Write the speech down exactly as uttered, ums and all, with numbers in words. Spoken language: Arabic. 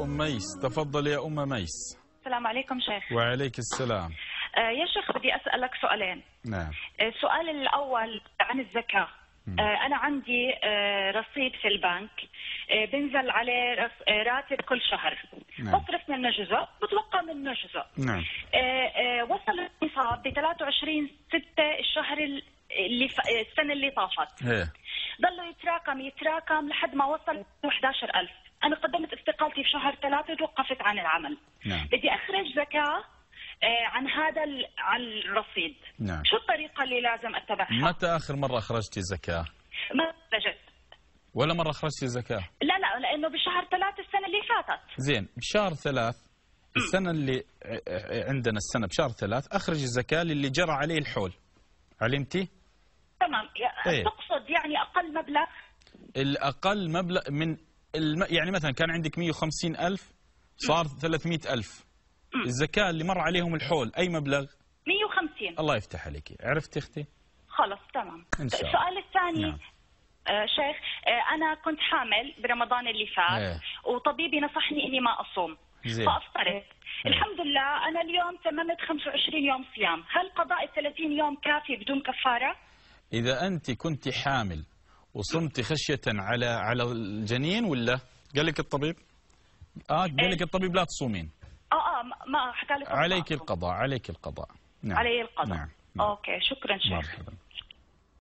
أم ميس. تفضل يا أم ميس. السلام عليكم شيخ. وعليك السلام. آه يا شيخ بدي أسألك سؤالين. نعم. السؤال الأول عن الزكاة. آه أنا عندي آه رصيد في البنك، آه بنزل عليه آه راتب كل شهر. نعم. بصرف منه جزء، بتوقع منه جزء. نعم. آه آه وصل النصاب ب ثلاثة وعشرين ستة الشهر اللي ف... السنة اللي طافت. ايه. ضلوا يتراكم يتراكم لحد ما وصل أحد عشر ألف. أنا قدمت استقالتي في شهر ثلاثة وتوقفت عن العمل. نعم. بدي أخرج زكاة عن هذا عن الرصيد. نعم. شو الطريقة اللي لازم أتبعها؟ متى آخر مرة أخرجتي زكاة؟ ما خرجت. ولا مرة أخرجتي زكاة؟ لا لا، لأنه بشهر ثلاثة السنة اللي فاتت. زين، بشهر ثلاث السنة اللي عندنا السنة بشهر ثلاث أخرج الزكاة للي جرى عليه الحول. علمتي؟ تمام. ايه؟ تقصد يعني أقل مبلغ؟ الأقل مبلغ من الم... يعني مثلا كان عندك مئة وخمسين ألف صار ثلاثمئة ألف. م. الزكاة اللي مر عليهم الحول أي مبلغ؟ مئة وخمسين. الله يفتح عليك. عرفتي أختي؟ خلص تمام. إن شاء الله. السؤال الثاني. نعم. آه شيخ، آه أنا كنت حامل برمضان اللي فات. ايه. وطبيبي نصحني إني ما أصوم. زين. فأفطرت. ايه. الحمد لله أنا اليوم تممت خمسة وعشرين يوم صيام، هل قضاء الثلاثين يوم كافي بدون كفارة؟ إذا أنت كنت حامل وصمت خشية على على الجنين ولا قال لك الطبيب؟ آه قال لك الطبيب لا تصومين. آه آه ما حكى لك. عليك القضاء. عليك القضاء. نعم. علي القضاء. نعم. أوكي شكرا شيخ. مرحبا.